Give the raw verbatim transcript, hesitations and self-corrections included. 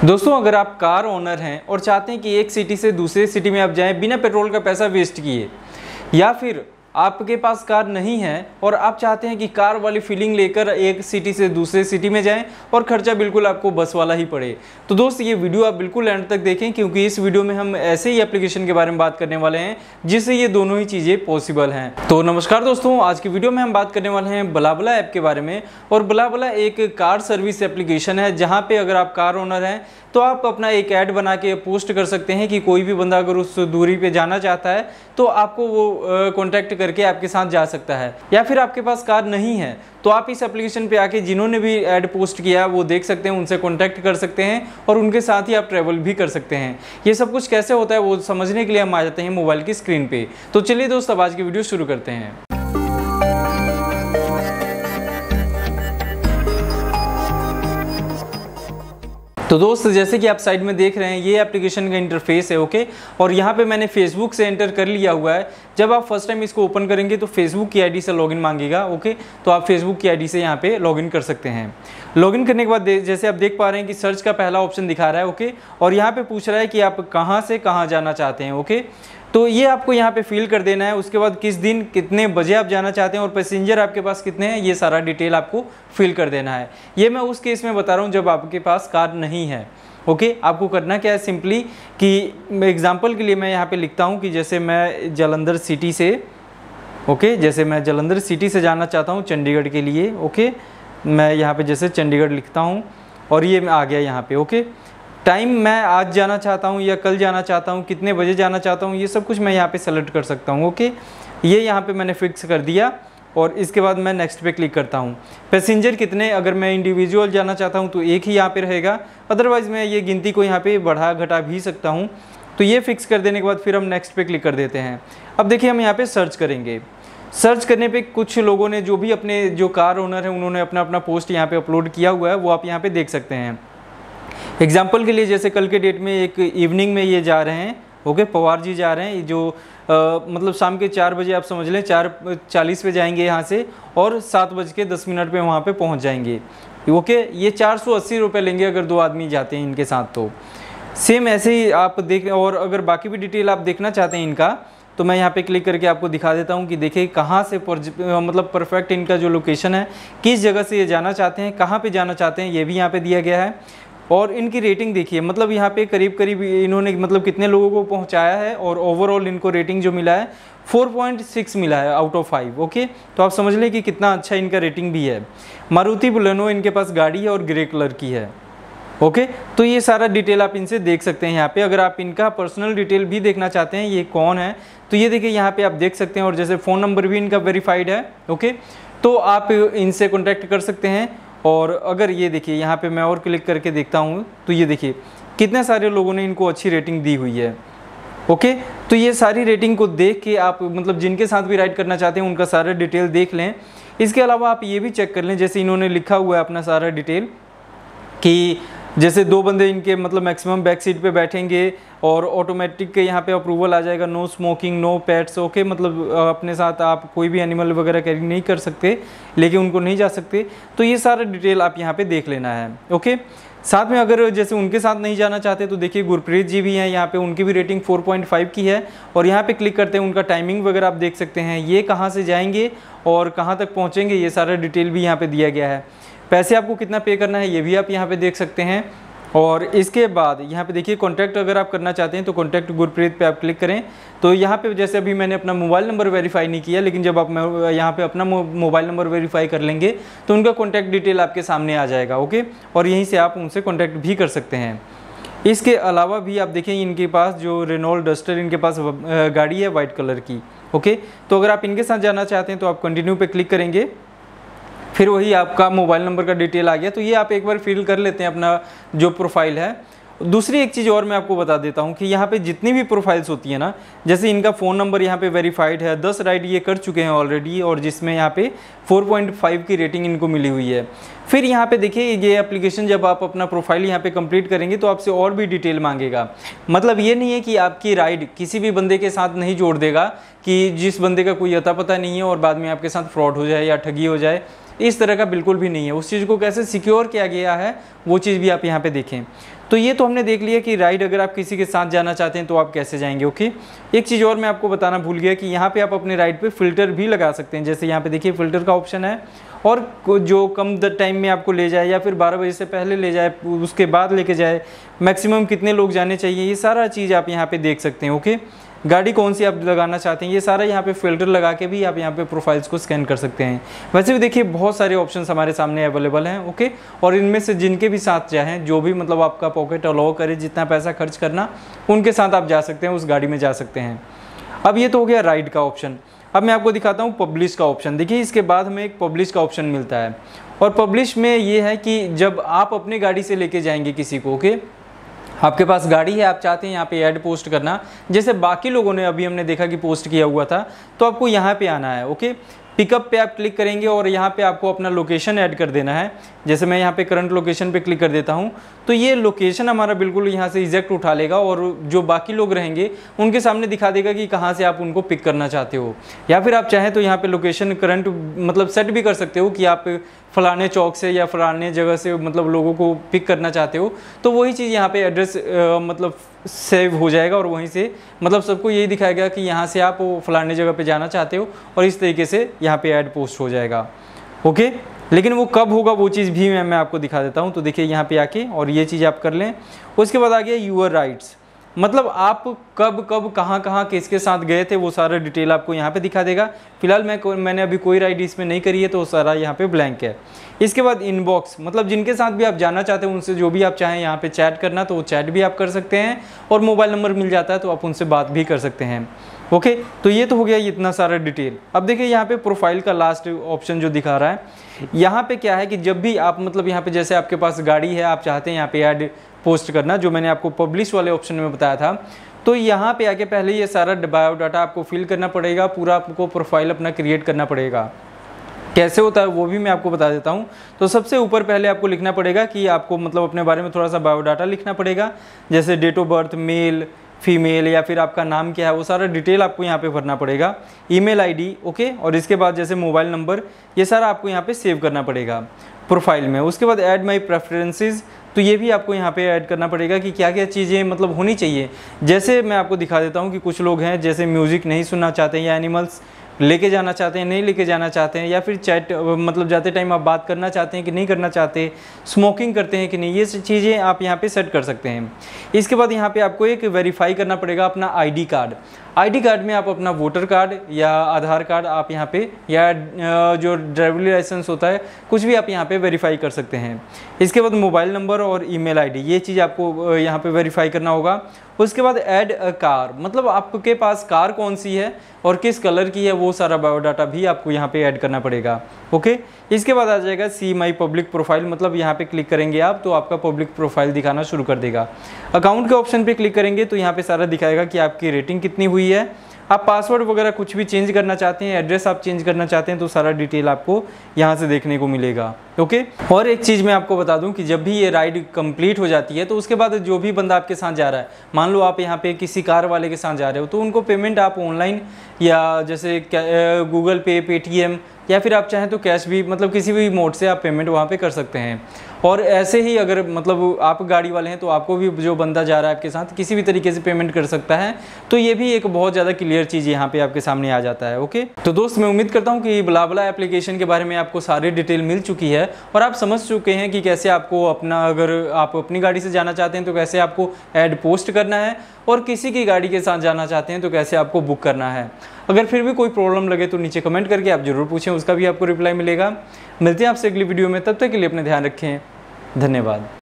दोस्तों, अगर आप कार ओनर हैं और चाहते हैं कि एक सिटी से दूसरे सिटी में आप जाएं बिना पेट्रोल का पैसा वेस्ट किए, या फिर आपके पास कार नहीं है और आप चाहते हैं कि कार वाली फीलिंग लेकर एक सिटी से दूसरे सिटी में जाएं और खर्चा बिल्कुल आपको बस वाला ही पड़े, तो दोस्त ये वीडियो आप बिल्कुल एंड तक देखें, क्योंकि इस वीडियो में हम ऐसे ही एप्लीकेशन के बारे में बात करने वाले हैं जिससे ये दोनों ही चीज़ें पॉसिबल हैं। तो नमस्कार दोस्तों, आज की वीडियो में हम बात करने वाले हैं BlaBla ऐप के बारे में। और BlaBla एक कार सर्विस एप्लीकेशन है जहाँ पे अगर आप कार ओनर हैं तो आप अपना एक ऐड बना के पोस्ट कर सकते हैं कि कोई भी बंदा अगर उस दूरी पे जाना चाहता है तो आपको वो कॉन्टैक्ट करके आपके साथ जा सकता है। या फिर आपके पास कार नहीं है तो आप इस एप्लीकेशन पे आके जिन्होंने भी ऐड पोस्ट किया है वो देख सकते हैं, उनसे कॉन्टैक्ट कर सकते हैं और उनके साथ ही आप ट्रैवल भी कर सकते हैं। ये सब कुछ कैसे होता है वो समझने के लिए हम आ जाते हैं मोबाइल की स्क्रीन पे। तो चलिए दोस्त, अब आज की वीडियो शुरू करते हैं। तो दोस्त, जैसे कि आप साइड में देख रहे हैं ये एप्लीकेशन का इंटरफेस है, ओके। और यहाँ पे मैंने फेसबुक से एंटर कर लिया हुआ है। जब आप फर्स्ट टाइम इसको ओपन करेंगे तो फेसबुक की आईडी से लॉगिन मांगेगा, ओके। तो आप फेसबुक की आईडी से यहाँ पे लॉगिन कर सकते हैं। लॉगिन करने के बाद जैसे आप देख पा रहे हैं कि सर्च का पहला ऑप्शन दिखा रहा है, ओके। और यहाँ पे पूछ रहा है कि आप कहाँ से कहाँ जाना चाहते हैं, ओके। तो ये आपको यहाँ पे फिल कर देना है। उसके बाद किस दिन कितने बजे आप जाना चाहते हैं और पैसेंजर आपके पास कितने हैं, ये सारा डिटेल आपको फिल कर देना है। ये मैं उस केस में बता रहा हूँ जब आपके पास कार नहीं है, ओके। आपको करना क्या है, सिंपली कि एग्जांपल के लिए मैं यहाँ पे लिखता हूँ कि जैसे मैं जालंधर सिटी से, ओके, जैसे मैं जालंधर सिटी से जाना चाहता हूँ चंडीगढ़ के लिए, ओके। मैं यहाँ पे जैसे चंडीगढ़ लिखता हूँ और ये आ गया यहाँ पे, ओके। टाइम मैं आज जाना चाहता हूँ या कल जाना चाहता हूँ, कितने बजे जाना चाहता हूँ, ये सब कुछ मैं यहाँ पे सेलेक्ट कर सकता हूँ, ओके। ये यहाँ पे मैंने फिक्स कर दिया और इसके बाद मैं नेक्स्ट पे क्लिक करता हूँ। पैसेंजर कितने, अगर मैं इंडिविजुअल जाना चाहता हूँ तो एक ही यहाँ पे रहेगा, अदरवाइज़ मैं ये गिनती को यहाँ पे बढ़ा घटा भी सकता हूँ। तो ये फिक्स कर देने के बाद फिर हम नेक्स्ट पे क्लिक कर देते हैं। अब देखिए हम यहाँ पे सर्च करेंगे। सर्च करने पे कुछ लोगों ने जो भी अपने जो कार ओनर है उन्होंने अपना अपना पोस्ट यहाँ पे अपलोड किया हुआ है, वो आप यहाँ पे देख सकते हैं। एग्जाम्पल के लिए जैसे कल के डेट में एक इवनिंग में ये जा रहे हैं, ओके, पवार जी जा रहे हैं, जो आ, मतलब शाम के चार बजे आप समझ लें, चार चालीस पे जाएंगे यहाँ से और सात बज के दस मिनट पे वहाँ पे पहुँच जाएंगे, ओके। ये चार सौ अस्सी रुपये लेंगे अगर दो आदमी जाते हैं इनके साथ। तो सेम ऐसे ही आप देख, और अगर बाकी भी डिटेल आप देखना चाहते हैं इनका तो मैं यहाँ पे क्लिक करके आपको दिखा देता हूँ कि देखिए कहाँ से मतलब परफेक्ट इनका जो लोकेशन है, किस जगह से ये जाना चाहते हैं, कहाँ पे जाना चाहते हैं, ये भी यहाँ पे दिया गया है। और इनकी रेटिंग देखिए, मतलब यहाँ पे करीब करीब इन्होंने मतलब कितने लोगों को पहुँचाया है और ओवरऑल इनको रेटिंग जो मिला है फोर पॉइंट सिक्स मिला है आउट ऑफ फाइव, ओके। तो आप समझ लें कि कितना अच्छा इनका रेटिंग भी है। मारुति बलेनो इनके पास गाड़ी है और ग्रे कलर की है, ओके। तो ये सारा डिटेल आप इनसे देख सकते हैं यहाँ पे। अगर आप इनका पर्सनल डिटेल भी देखना चाहते हैं, ये कौन है, तो ये देखिए यहाँ पे आप देख सकते हैं। और जैसे फ़ोन नंबर भी इनका वेरीफाइड है, ओके। तो आप इनसे कॉन्टैक्ट कर सकते हैं। और अगर ये देखिए यहाँ पे मैं और क्लिक करके देखता हूँ तो ये देखिए कितने सारे लोगों ने इनको अच्छी रेटिंग दी हुई है, ओके। तो ये सारी रेटिंग को देख के आप मतलब जिनके साथ भी राइड करना चाहते हैं उनका सारा डिटेल देख लें। इसके अलावा आप ये भी चेक कर लें, जैसे इन्होंने लिखा हुआ है अपना सारा डिटेल कि जैसे दो बंदे इनके मतलब मैक्सिमम बैक सीट पे बैठेंगे और ऑटोमेटिक यहाँ पे अप्रूवल आ जाएगा, no smoking, no pets, okay. मतलब अपने साथ आप कोई भी एनिमल वगैरह कैरी नहीं कर सकते, लेकिन उनको नहीं जा सकते। तो ये सारा डिटेल आप यहाँ पे देख लेना है, ओके। साथ में अगर जैसे उनके साथ नहीं जाना चाहते तो देखिए गुरप्रीत जी भी हैं यहाँ पे, उनकी भी रेटिंग फोर पॉइंट फाइव की है। और यहाँ पे क्लिक करते हैं उनका टाइमिंग वगैरह आप देख सकते हैं, ये कहाँ से जाएंगे और कहाँ तक पहुँचेंगे, ये सारा डिटेल भी यहाँ पे दिया गया है। पैसे आपको कितना पे करना है ये भी आप यहाँ पे देख सकते हैं। और इसके बाद यहाँ पे देखिए कॉन्टैक्ट अगर आप करना चाहते हैं तो कॉन्टैक्ट गुरप्रीत पे आप क्लिक करें। तो यहाँ पे जैसे अभी मैंने अपना मोबाइल नंबर वेरीफाई नहीं किया, लेकिन जब आप यहाँ पे अपना मोबाइल नंबर वेरीफाई कर लेंगे तो उनका कॉन्टैक्ट डिटेल आपके सामने आ जाएगा, ओके। और यहीं से आप उनसे कॉन्टैक्ट भी कर सकते हैं। इसके अलावा भी आप देखें इनके पास जो रेनॉल्ट डस्टर इनके पास गाड़ी है वाइट कलर की, ओके। तो अगर आप इनके साथ जाना चाहते हैं तो आप कंटिन्यू पे क्लिक करेंगे, फिर वही आपका मोबाइल नंबर का डिटेल आ गया। तो ये आप एक बार फिल कर लेते हैं अपना जो प्रोफाइल है। दूसरी एक चीज़ और मैं आपको बता देता हूँ कि यहाँ पे जितनी भी प्रोफाइल्स होती है ना, जैसे इनका फ़ोन नंबर यहाँ पे वेरीफाइड है, दस राइड ये कर चुके हैं ऑलरेडी और जिसमें यहाँ पे फोर पॉइंट फाइव की रेटिंग इनको मिली हुई है। फिर यहाँ पे देखिए ये एप्लीकेशन जब आप अपना प्रोफाइल यहाँ पे कंप्लीट करेंगे तो आपसे और भी डिटेल मांगेगा। मतलब ये नहीं है कि आपकी राइड किसी भी बंदे के साथ नहीं जोड़ देगा कि जिस बंदे का कोई अता पता नहीं है और बाद में आपके साथ फ्रॉड हो जाए या ठगी हो जाए, इस तरह का बिल्कुल भी नहीं है। उस चीज़ को कैसे सिक्योर किया गया है वो चीज़ भी आप यहाँ पे देखें। तो ये तो हमने देख लिया कि राइड अगर आप किसी के साथ जाना चाहते हैं तो आप कैसे जाएंगे। ओके, एक चीज़ और मैं आपको बताना भूल गया कि यहाँ पे आप अपने राइड पे फ़िल्टर भी लगा सकते हैं। जैसे यहाँ पे देखिए फ़िल्टर का ऑप्शन है, और जो कम द टाइम में आपको ले जाए या फिर बारह बजे से पहले ले जाए, उसके बाद लेके जाए, मैक्सिमम कितने लोग जाने चाहिए, ये सारा चीज़ आप यहाँ पे देख सकते हैं। ओके, गाड़ी कौन सी आप लगाना चाहते हैं, ये सारा यहाँ पे फ़िल्टर लगा के भी आप यहाँ पे प्रोफाइल्स को स्कैन कर सकते हैं। वैसे भी देखिए बहुत सारे ऑप्शंस हमारे सामने अवेलेबल हैं। ओके, और इनमें से जिनके भी साथ चाहें, जो भी मतलब आपका पॉकेट अलाउ करे जितना पैसा खर्च करना, उनके साथ आप जा सकते हैं, उस गाड़ी में जा सकते हैं। अब ये तो हो गया राइड का ऑप्शन। अब मैं आपको दिखाता हूँ पब्लिश का ऑप्शन। देखिए इसके बाद हमें एक पब्लिश का ऑप्शन मिलता है, और पब्लिश में ये है कि जब आप अपनी गाड़ी से लेके जाएंगे किसी को, ओके, आपके पास गाड़ी है, आप चाहते हैं यहाँ पे ऐड पोस्ट करना, जैसे बाकी लोगों ने अभी हमने देखा कि पोस्ट किया हुआ था, तो आपको यहाँ पे आना है। ओके, पिकअप पे आप क्लिक करेंगे और यहाँ पे आपको अपना लोकेशन ऐड कर देना है। जैसे मैं यहाँ पे करंट लोकेशन पे क्लिक कर देता हूँ, तो ये लोकेशन हमारा बिल्कुल यहाँ से इजेक्ट उठा लेगा, और जो बाकी लोग रहेंगे उनके सामने दिखा देगा कि कहाँ से आप उनको पिक करना चाहते हो। या फिर आप चाहें तो यहाँ पे लोकेशन करंट मतलब सेट भी कर सकते हो कि आप फलाने चौक से या फलाने जगह से मतलब लोगों को पिक करना चाहते हो, तो वही चीज़ यहाँ पे एड्रेस मतलब सेव हो जाएगा, और वहीं से मतलब सबको यही दिखाएगा कि यहाँ से आप फलाने जगह पे जाना चाहते हो, और इस तरीके से यहाँ पे ऐड पोस्ट हो जाएगा। ओके, लेकिन वो कब होगा वो चीज़ भी मैं मैं आपको दिखा देता हूँ। तो देखिए यहाँ पे आके और ये चीज़ आप कर लें। उसके बाद आ गया यूअर राइट्स, मतलब आप कब कब कहाँ कहाँ किसके साथ गए थे वो सारा डिटेल आपको यहाँ पे दिखा देगा। फिलहाल मैं मैंने अभी कोई राइड इसमें नहीं करी है, तो सारा यहाँ पे ब्लैंक है। इसके बाद इनबॉक्स, मतलब जिनके साथ भी आप जाना चाहते हैं उनसे जो भी आप चाहें यहाँ पे चैट करना, तो वो चैट भी आप कर सकते हैं, और मोबाइल नंबर मिल जाता है तो आप उनसे बात भी कर सकते हैं। ओके, तो ये तो हो गया इतना सारा डिटेल। अब देखिए यहाँ पे प्रोफाइल का लास्ट ऑप्शन जो दिखा रहा है, यहाँ पे क्या है कि जब भी आप मतलब यहाँ पे जैसे आपके पास गाड़ी है, आप चाहते हैं यहाँ पे ऐड पोस्ट करना, जो मैंने आपको पब्लिश वाले ऑप्शन में बताया था, तो यहाँ पे आके पहले ये सारा बायोडाटा आपको फिल करना पड़ेगा, पूरा आपको प्रोफाइल अपना क्रिएट करना पड़ेगा। कैसे होता है वो भी मैं आपको बता देता हूँ। तो सबसे ऊपर पहले आपको लिखना पड़ेगा कि आपको मतलब अपने बारे में थोड़ा सा बायोडाटा लिखना पड़ेगा, जैसे date of birth, male female, या फिर आपका नाम क्या है, वो सारा डिटेल आपको यहाँ पे भरना पड़ेगा, ईमेल आईडी, ओके, और इसके बाद जैसे मोबाइल नंबर, ये सारा आपको यहाँ पे सेव करना पड़ेगा प्रोफाइल में। उसके बाद ऐड माय प्रेफरेंसेस, तो ये भी आपको यहाँ पे ऐड करना पड़ेगा कि क्या क्या चीज़ें मतलब होनी चाहिए। जैसे मैं आपको दिखा देता हूँ कि कुछ लोग हैं जैसे म्यूज़िक नहीं सुनना चाहते हैं, या एनिमल्स लेके जाना चाहते हैं, नहीं लेके जाना चाहते हैं, या फिर चैट मतलब जाते टाइम आप बात करना चाहते हैं कि नहीं करना चाहते, स्मोकिंग करते हैं कि नहीं, ये चीज़ें आप यहाँ पे सेट कर सकते हैं। इसके बाद यहाँ पे आपको एक वेरीफाई करना पड़ेगा अपना आईडी कार्ड। आईडी कार्ड में आप अपना वोटर कार्ड या आधार कार्ड आप यहाँ पे, या जो ड्राइवरी लाइसेंस होता है, कुछ भी आप यहाँ पे वेरीफाई कर सकते हैं। इसके बाद मोबाइल नंबर और ईमेल आईडी, ये चीज़ आपको यहाँ पे वेरीफाई करना होगा। उसके बाद ऐड अ कार, मतलब आपके पास कार कौन सी है और किस कलर की है, वो सारा बायोडाटा भी आपको यहाँ पे ऐड करना पड़ेगा। ओके, इसके बाद आ जाएगा सी माई पब्लिक प्रोफाइल, मतलब यहाँ पे क्लिक करेंगे आप तो आपका पब्लिक प्रोफाइल दिखाना शुरू कर देगा। अकाउंट के ऑप्शन पे क्लिक करेंगे तो यहाँ पे सारा दिखाएगा कि आपकी रेटिंग कितनी हुई है। आप पासवर्ड वगैरह कुछ भी चेंज करना चाहते हैं, एड्रेस आप चेंज करना चाहते हैं, तो सारा डिटेल आपको यहाँ से देखने को मिलेगा। ओके, और एक चीज़ मैं आपको बता दूं कि जब भी ये राइड कंप्लीट हो जाती है तो उसके बाद जो भी बंदा आपके साथ जा रहा है, मान लो आप यहाँ पे किसी कार वाले के साथ जा रहे हो, तो उनको पेमेंट आप ऑनलाइन या जैसे गूगल पे, पेटीएम, या फिर आप चाहें तो कैश भी, मतलब किसी भी मोड से आप पेमेंट वहाँ पे कर सकते हैं। और ऐसे ही अगर मतलब आप गाड़ी वाले हैं तो आपको भी जो बंदा जा रहा है आपके साथ किसी भी तरीके से पेमेंट कर सकता है। तो ये भी एक बहुत ज़्यादा क्लियर चीज़ यहाँ पे आपके सामने आ जाता है। ओके, तो दोस्त मैं उम्मीद करता हूँ कि ब्लाब्ला एप्लीकेशन के बारे में आपको सारी डिटेल मिल चुकी है और आप समझ चुके हैं कि कैसे आपको अपना, अगर आप अपनी गाड़ी से जाना चाहते हैं तो कैसे आपको ऐड पोस्ट करना है, और किसी की गाड़ी के साथ जाना चाहते हैं तो कैसे आपको बुक करना है। अगर फिर भी कोई प्रॉब्लम लगे तो नीचे कमेंट करके आप जरूर पूछें, उसका भी आपको रिप्लाई मिलेगा। मिलते हैं आपसे अगली वीडियो में, तब तक के लिए अपना ध्यान रखें। धन्यवाद।